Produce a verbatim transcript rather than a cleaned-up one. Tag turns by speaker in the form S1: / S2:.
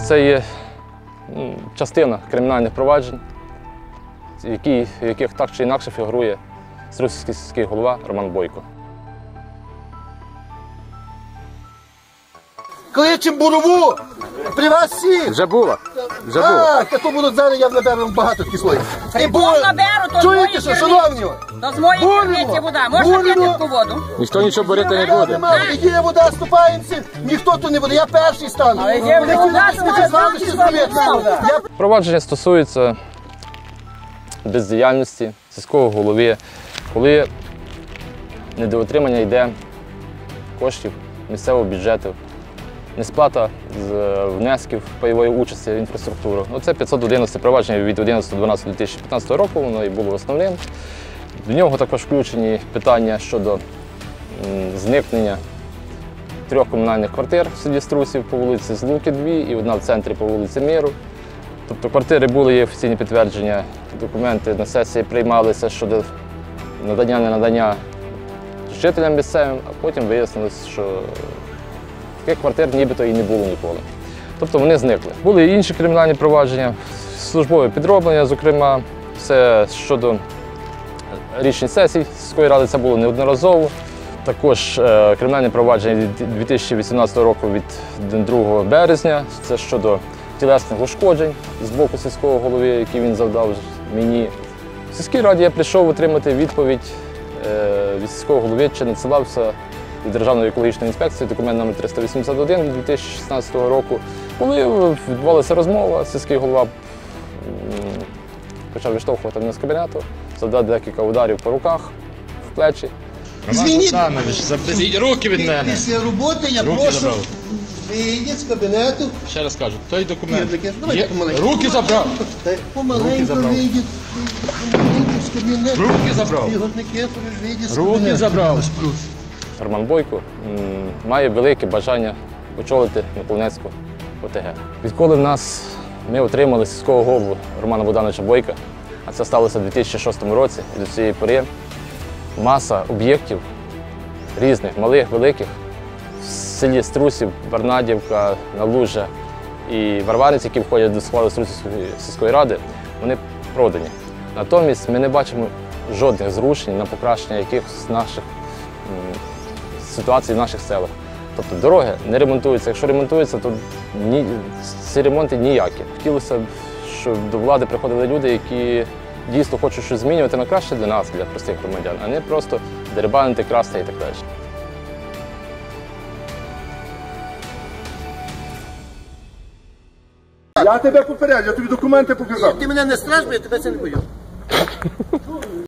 S1: Це є частина кримінальних проваджень, в яких так чи інакше фігурує Струсівський сільський голова Роман Бойко.
S2: Кличем Бурову! При вас всі!
S3: Вже було. Вже було.
S2: А, то будуть зараз, я наберу багато кислої. І було. Чуєте, що, шановні?
S4: То з моєї криниці вода. Можна пити таку воду?
S3: Ніхто нічого борити не буде.
S2: Є вода, ступаємося, ніхто тут не буде. Я перший стану.
S4: Але є вода, що
S1: Провадження стосується бездіяльності сільського голови, коли недоотримання йде коштів місцевого бюджету, несплата з внесків пайової участі в інфраструктуру. Це п'ятсот одинадцяте провадження від одинадцятого дванадцятого дві тисячі п'ятнадцятого року, воно і було основним. До нього також включені питання щодо зникнення трьох комунальних квартир в селі Струсів по вулиці Злуки дві і одна в центрі по вулиці Миру. Тобто квартири були, є офіційні підтвердження, документи на сесії приймалися щодо надання-ненадання жителям місцевим, а потім вияснилось, що таких квартир нібито і не було ніколи. Тобто вони зникли. Були і інші кримінальні провадження, службове підроблення, зокрема, це щодо річних сесій сільської ради, це було неодноразово. Також е, кримінальне провадження від дві тисячі вісімнадцятого року від другого березня, це щодо тілесних ушкоджень з боку сільського голови, які він завдав мені. В сільській раді я прийшов отримати відповідь е, від сільського голови, чи надсилався від Державної екологічної інспекції документ номер триста вісімдесят один від дві тисячі шістнадцятого року. Коли відбувалася розмова, сільський голова почав відштовхувати мене з кабінету, завдав декілька ударів по руках, в плечі.
S5: Роман Богданович, заберіть руки від мене.
S2: Після роботи я
S5: Руки
S2: прошу
S5: забрав.
S2: вийдіть з кабінету.
S5: Ще раз кажу, той документ.
S2: Ні, давайте
S5: Є-
S2: помаленьку.
S5: Руки забрав.
S2: Та й Помаленьку
S5: Руки забрав.
S2: вийдіть. Помаленьку з кабінету.
S5: Руки забрав.
S2: Ігорники, вийдіть з
S5: Руки
S2: кабінету.
S5: забрав.
S1: Роман Бойко м, має велике бажання очолити Миколинецьку О Те Ге. Відколи в нас ми отримали сільського голову Романа Богдановича Бойка, а це сталося у дві тисячі шостому році, і до цієї пори маса об'єктів різних, малих, великих, в селі Струсів, Барнадівка, Налужа і Варварець, які входять до складу Струсівської сільської ради, вони продані. Натомість ми не бачимо жодних зрушень на покращення якихось наших м, ситуацій в наших селах. Тобто дороги не ремонтуються. Якщо ремонтуються, то ні, ці ремонти ніякі. Хотілося б, щоб до влади приходили люди, які дійсно хочуть щось змінювати на краще для нас, для простих громадян, а не просто дерибанити, красти і так далі.
S6: Я тебе попереджу, я тобі документи показав.
S2: Ти мене не страж, бо я тебе це не бою.